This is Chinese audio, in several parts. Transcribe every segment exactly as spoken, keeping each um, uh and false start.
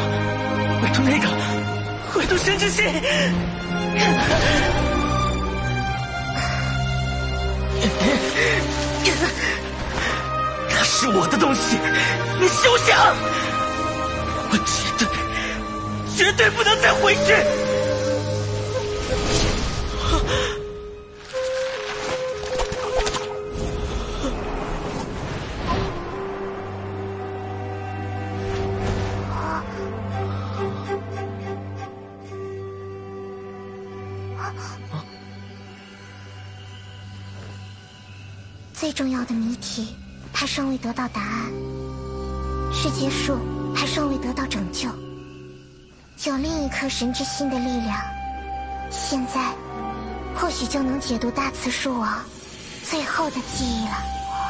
唯独那个，唯独神之心。它是我的东西，你休想！我绝对、绝对不能再回去！ 最重要的谜题还尚未得到答案，世界树还尚未得到拯救，有另一颗神之心的力量，现在或许就能解读大慈树王最后的记忆了。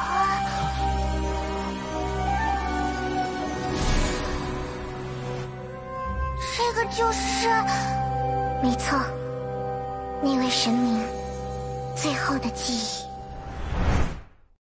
这个就是……没错，那位神明最后的记忆。